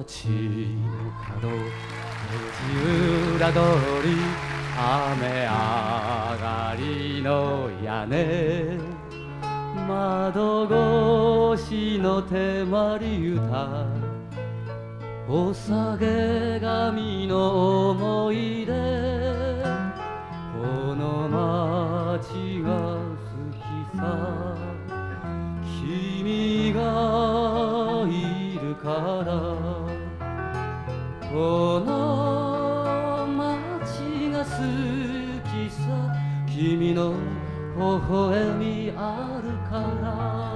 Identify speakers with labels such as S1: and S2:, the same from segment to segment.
S1: 街の角路地裏通り雨上がりの屋根窓越しの手まり歌お下げ髪の思い出この街が好きさ君がいるからこの街が好きさ君の微笑みあるから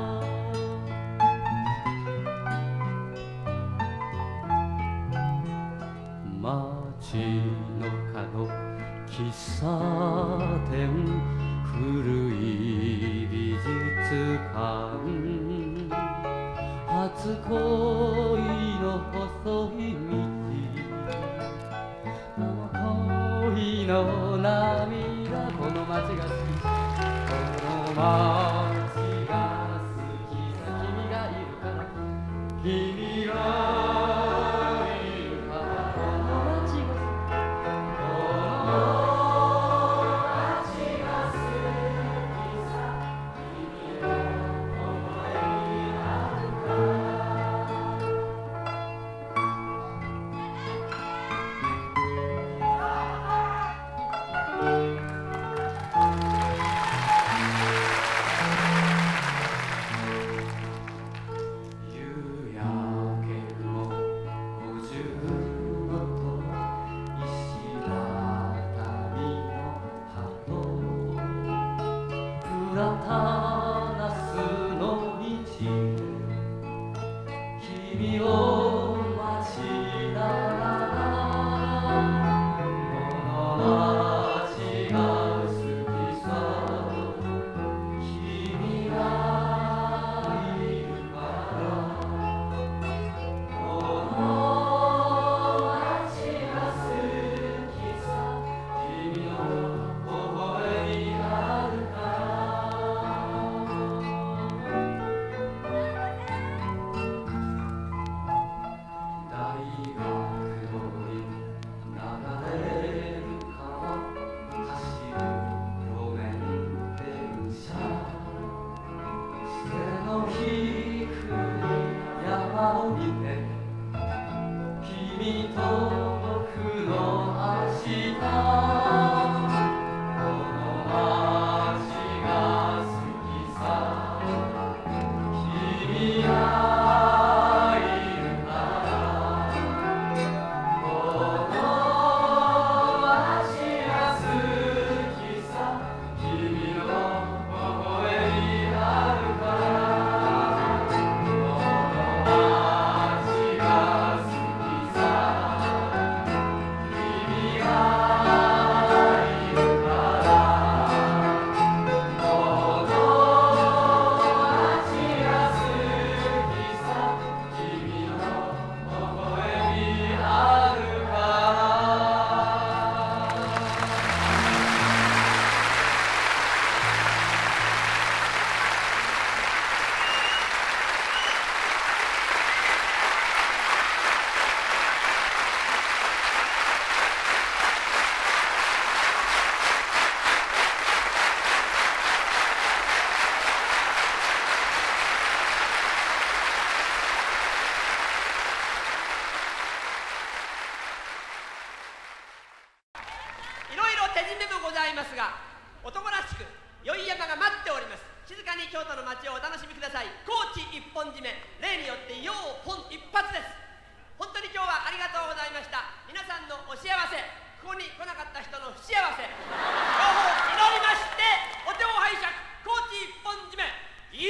S1: 街の角喫茶店古い美術館初恋の細い道恋の涙この街が好きこの街が好きさ君がいるから君がいるからこの街が好きこの君を待ちながらこの街が好きさ君がいるからこの街が好きさ君の微笑みある君と僕の明日この街が好きさ君がいるからこの街が好きさ君の微笑みあるからこの街が好き
S2: 手締めもございますが、男らしく宵山が待っております。静かに京都の街をお楽しみください。高知一本締め、例によって陽本一発です。本当に今日はありがとうございました。皆さんのお幸せ、ここに来なかった人の不幸せ、両方祈りましてお手を拝借、高知一本締め陽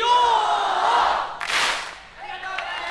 S2: ありがとうございます。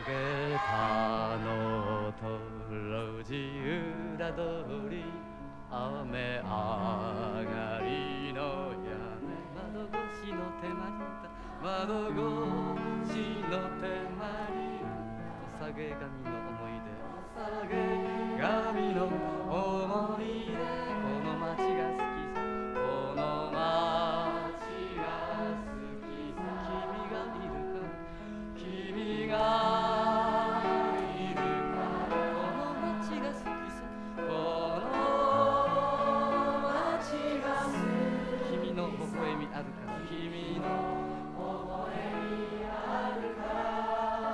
S1: 下駄の音路地裏通り雨上がりの屋根窓越しの手まり窓越しの手まりお下げ髪の思い出お下げ髪の思い出この街が好きさこの街が好きさ君がいるから君がいるからこの街が好きさこの街が好き君の微笑みあるから君の微笑みあるから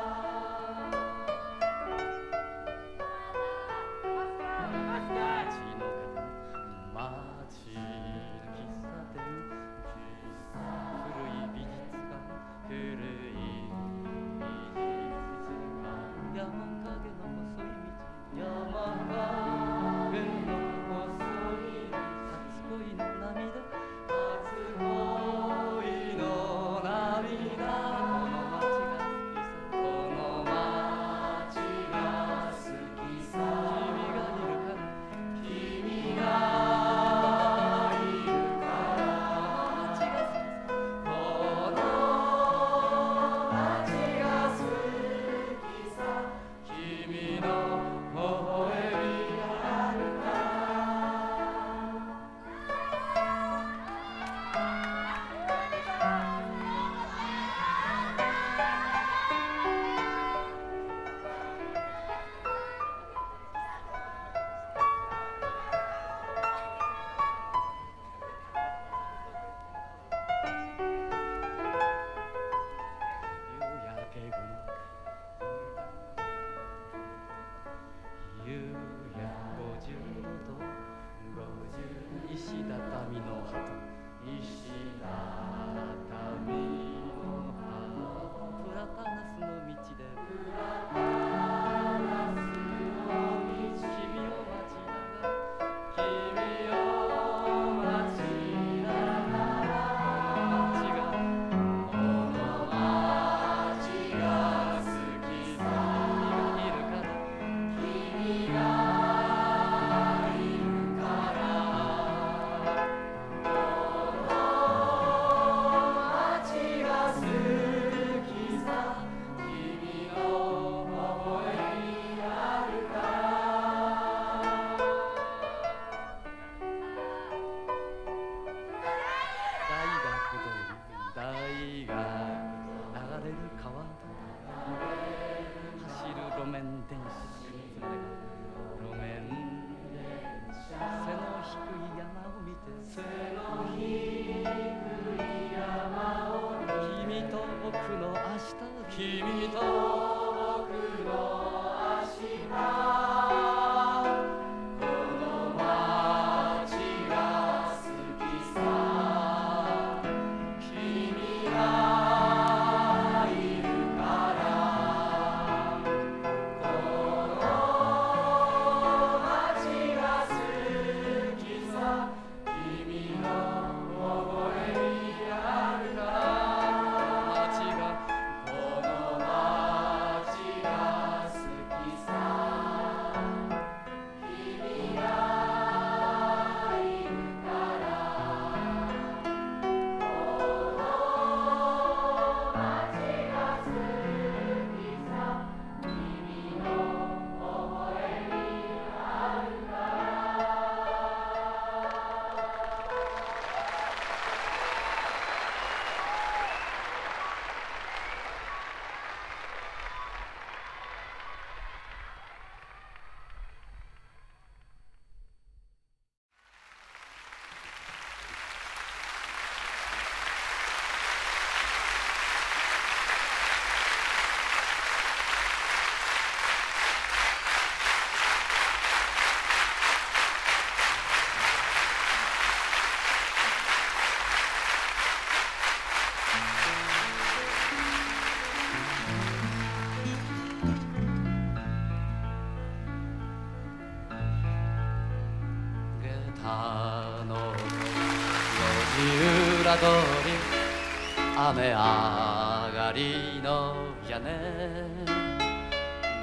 S1: 裏通り雨上がりの屋根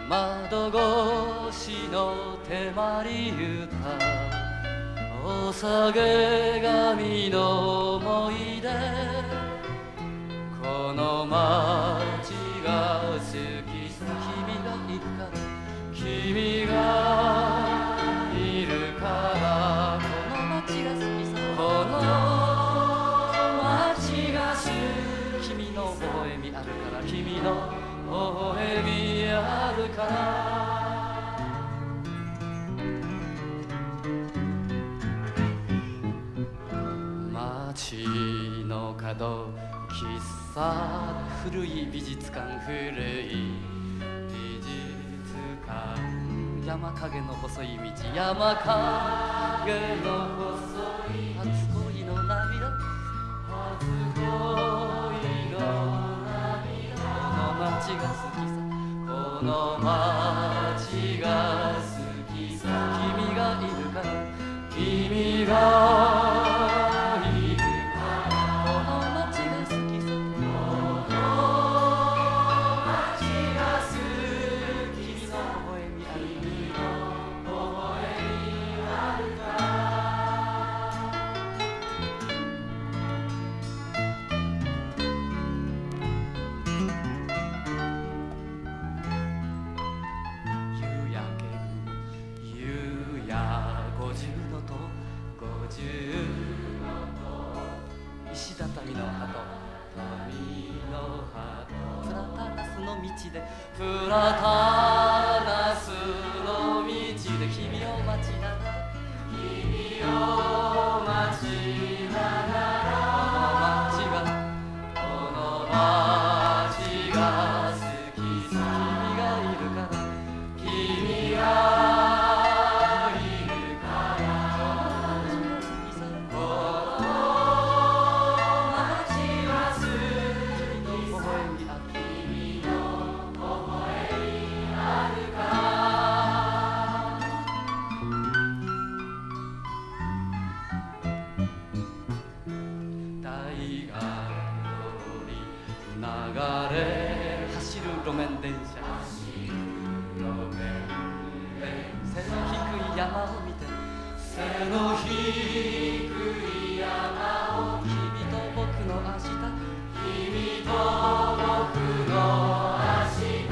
S1: 窓越しの手まり歌、お下げ髪の思い出、この街が好きさ、君がいるから、君がいるから、この街が好きさ、この街が好き、君の微笑みあるから、君の微笑みあるから。街の角、喫茶、古い美術館、古い美術館、山影の細い道、山影の細い初恋の涙、初恋の涙、この街が好きさ、この街が好きさ、君がいるから、君が石畳の鳩、畳の鳩、プラタナスの道で、プラタナスの道で、君を待ちながら、君を待ちながら、この街が好きさ、君がいるから、君が路面電車、背の低い山を見て、背の低い山を、君と僕の明日、君と僕の明日、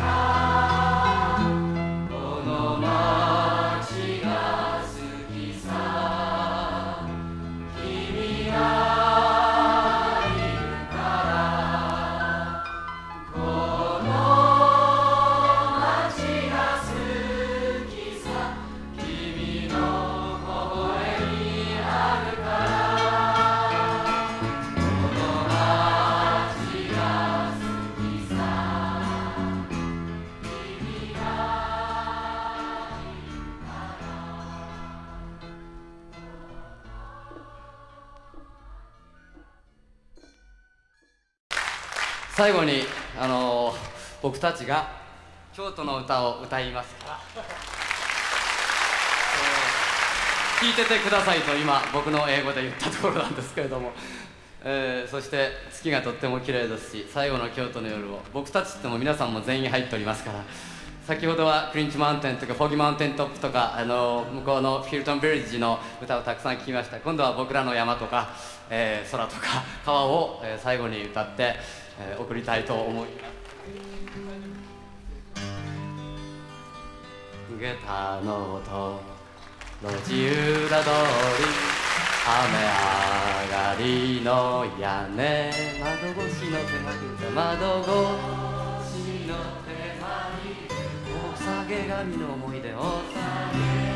S1: この街が好きさ、君が最後に僕たちが京都の歌を歌いますから聞いててくださいと今僕の英語で言ったところなんですけれども、そして月がとっても綺麗ですし、最後の京都の夜を僕たちっても皆さんも全員入っておりますから、先ほどはクリンチマウンテンとかフォギーマウンテントップとか向こうのフィルトンビレッジの歌をたくさん聴きました。今度は僕らの山とか、空とか川を、最後に歌って送りたいと思います。下駄の音、路地裏通り、雨上がりの屋根、窓越しの手まり歌、窓越しの手まり、お下げ髪の思い出、お下げ